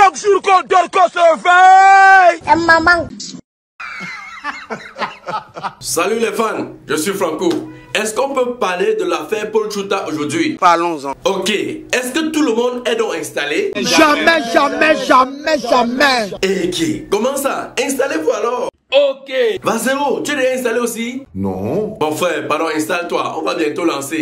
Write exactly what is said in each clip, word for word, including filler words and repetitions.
chaque jour qu'on dort, qu'on se réveille. Et maman. Salut les fans, je suis Franco. Est-ce qu'on peut parler de l'affaire Paul Chouta aujourd'hui? Parlons-en. Ok, est-ce que tout le monde est donc installé? Jamais, jamais, jamais, jamais. Et qui? Comment ça? Installez-vous alors. Ok. Vasero, tu es déjà installé aussi? Non. Bon frère, pardon, installe-toi, on va bientôt lancer.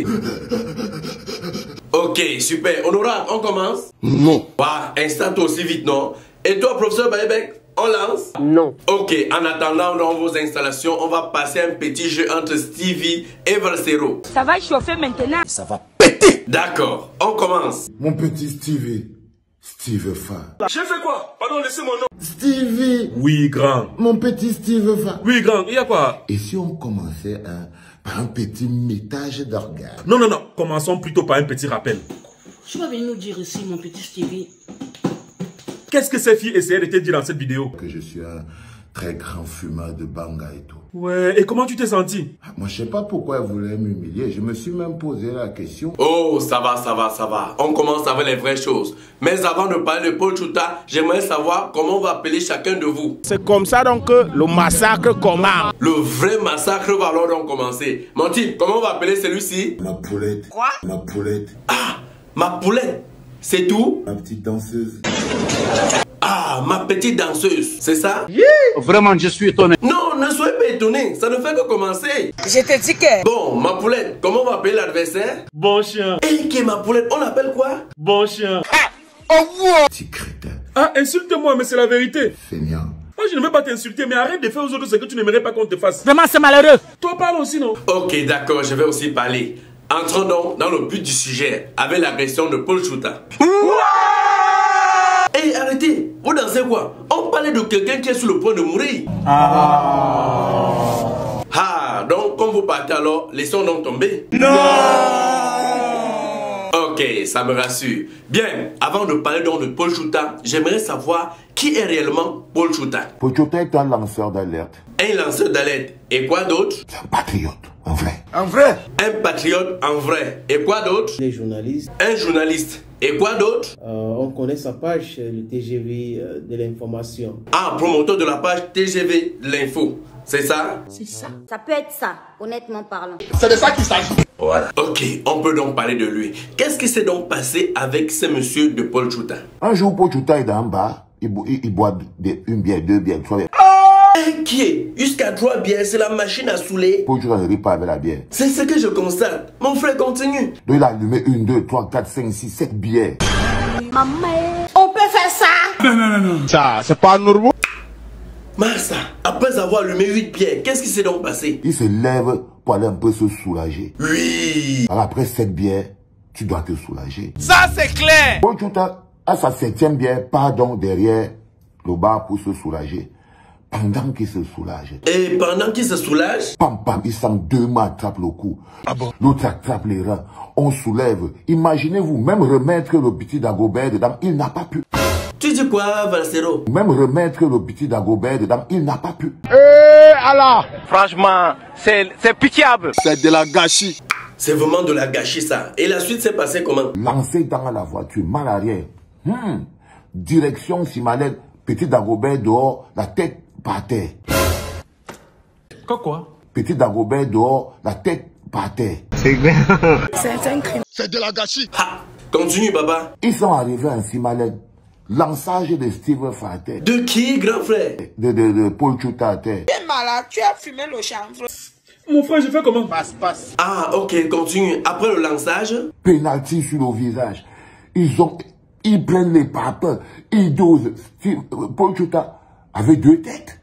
Ok, super. Honorable, on commence? Non. Bah, installe-toi aussi vite, non? Et toi, professeur Baebek, on lance? Non. Ok, en attendant dans vos installations, on va passer un petit jeu entre Stevie et Valsero. Ça va chauffer maintenant. Ça va péter. D'accord, on commence. Mon petit Stevie. Steve Fa. J'ai fait quoi? Pardon, laissez mon nom. Stevie. Oui, grand. Mon petit Steve Fa. Oui, grand. Il y a quoi? Et si on commençait hein, par un petit métage d'organes? Non, non, non. Commençons plutôt par un petit rappel. Tu vas venir nous dire ici, mon petit Stevie. Qu'est-ce que ces filles essayaient de te dire dans cette vidéo? Que je suis un très grand fumeur de banga et tout. Ouais, et comment tu t'es senti? Moi, je sais pas pourquoi elles voulaient m'humilier. Je me suis même posé la question. Oh, ça va, ça va, ça va. On commence avec les vraies choses. Mais avant de parler de Paul Chouta, j'aimerais savoir comment on va appeler chacun de vous. C'est comme ça donc que le massacre commence. Le vrai massacre va alors donc commencer. Monty, comment on va appeler celui-ci? Ma poulette. Quoi? Ma poulette. Ah, ma poulette. C'est tout? Ma petite danseuse. Ah, ma petite danseuse, c'est ça? Yeah. Vraiment, je suis étonné. Non, ne soyez pas étonné, ça ne fait que commencer. Je te dis que... Bon, ma poulette, comment on va appeler l'adversaire? Bon chien. Et qui est ma poulette? On l'appelle quoi? Bon chien. Petit crétin. Ah, insulte-moi, mais c'est la vérité. Feignant. Moi, je ne veux pas t'insulter, mais arrête de faire aux autres ce que tu n'aimerais pas qu'on te fasse. Vraiment, c'est malheureux. Toi, parle aussi, non? Ok, d'accord, je vais aussi parler. Entrons donc dans le but du sujet, avec l'agression de Paul Chouta. Hé, hey, arrêtez! Vous dansez quoi? On parlait de quelqu'un qui est sur le point de mourir. Ah, ah donc, comme vous partez alors, laissons donc tomber. Non! Ok, ça me rassure. Bien, avant de parler donc de Paul Chouta, j'aimerais savoir qui est réellement Paul Chouta. Paul Chouta est un lanceur d'alerte. Un lanceur d'alerte. Et quoi d'autre? C'est un patriote, en vrai. En vrai? Un patriote en vrai. Et quoi d'autre? Les journalistes. Un journaliste. Et quoi d'autre? Euh, on connaît sa page, le T G V euh, de l'information. Ah, promoteur de la page T G V de l'info. C'est ça? C'est ça. Ça peut être ça, honnêtement parlant. C'est de ça qu'il s'agit. Voilà. Ok, on peut donc parler de lui. Qu'est-ce qui s'est donc passé avec ce monsieur de Paul Chouta? Un jour, Paul Chouta est dans le bar. Il, bo il, il boit des, une bière, deux bières, trois bières. Qui est? Jusqu'à trois bières, c'est la machine à saouler. Paul Chouta ne rit pas avec la bière. C'est ce que je constate. Mon frère continue. Donc il a allumé une, deux, trois, quatre, cinq, six, sept bières. Maman, on peut faire ça. Non, non, non, non. Ça, c'est pas normal. Massa, après avoir allumé huit bières, qu'est-ce qui s'est donc passé? Il se lève pour aller un peu se soulager. Oui. Alors après cette bière, tu dois te soulager. Ça, c'est clair. Paul Chouta, à sa septième bière, part donc derrière le bar pour se soulager. Pendant qu'il se soulage. Et pendant qu'il se soulage? Pam pam, il sent deux mains attrapent le cou. Ah bon? L'autre attrape les reins. On soulève. Imaginez-vous, même remettre le petit Dagobert dedans, il n'a pas pu. Tu dis quoi, Valsero? Même remettre le petit Dagobert dedans, il n'a pas pu. Eh, alors. Franchement, c'est pitiable. C'est de la gâchis. C'est vraiment de la gâchis ça. Et la suite s'est passée comment? Lancé dans la voiture, mal arrière. Hmm. Direction Simalène, petit Dagobert dehors, la tête par terre. Quoi quoi? Petit Dagobert dehors, la tête par terre. C'est bien. C'est un crime. C'est de la gâchis. Ha! Continue, Baba. Ils sont arrivés à Simalène. Lançage de Steve à terre. De qui, grand frère? De, de, de Paul Chouta à terre. T'es malade, tu as fumé le chanvre. Mon frère, je fais comment? Passe, passe. Ah, ok, continue. Après le lançage? Penalty sur le visage. Ils ont, ils prennent les papes, ils dosent. Steve, Paul Chouta avait deux têtes.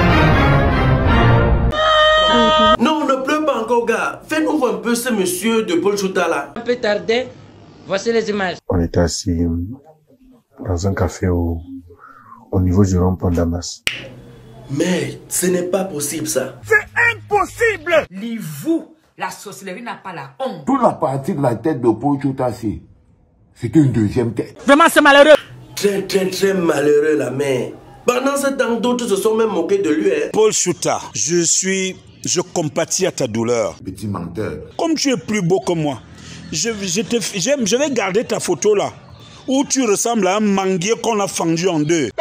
Non, ne pleure pas encore, gars. Fais-nous voir un peu ce monsieur de Paul Chouta là. Un peu tardé, voici les images. On était assis dans un café au, au niveau du rond-point Damas. Mais ce n'est pas possible ça. C'est impossible. Livou, la sorcellerie n'a pas la honte. Toute la partie de la tête de Paul Chouta, c'était une deuxième tête. Vraiment, c'est malheureux. Très, très, très malheureux la mère. Pendant ce temps, d'autres se sont même moqués de lui. Hein. Paul Chouta, je suis... Je compatis à ta douleur. Petit menteur. Comme tu es plus beau que moi, je, je, te, j'aime, je vais garder ta photo là. ou tu ressembles à un manguier qu'on a fendu en deux.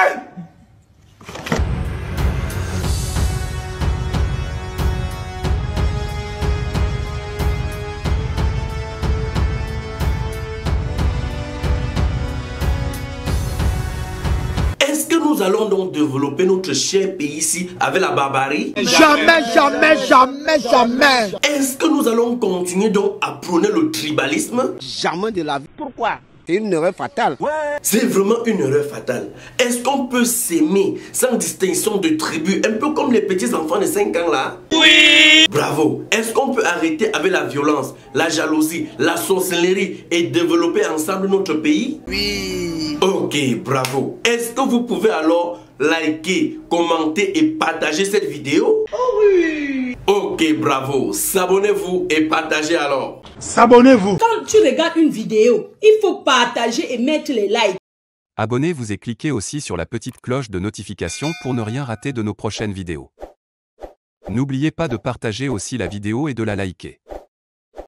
Est-ce que nous allons donc développer notre cher pays ici avec la barbarie? Jamais, jamais, jamais, jamais. Est-ce que nous allons continuer donc à prôner le tribalisme? Jamais de la vie. Pourquoi? C'est une erreur fatale. Ouais. C'est vraiment une erreur fatale. Est-ce qu'on peut s'aimer sans distinction de tribu, un peu comme les petits enfants de cinq ans là? Oui. Bravo. Est-ce qu'on peut arrêter avec la violence, la jalousie, la sorcellerie et développer ensemble notre pays? Oui. Ok, bravo. Est-ce que vous pouvez alors liker, commenter et partager cette vidéo? Oh oui. Ok, bravo. S'abonnez-vous et partagez alors. S'abonnez-vous. Quand tu regardes une vidéo, il faut partager et mettre les likes. Abonnez-vous et cliquez aussi sur la petite cloche de notification pour ne rien rater de nos prochaines vidéos. N'oubliez pas de partager aussi la vidéo et de la liker.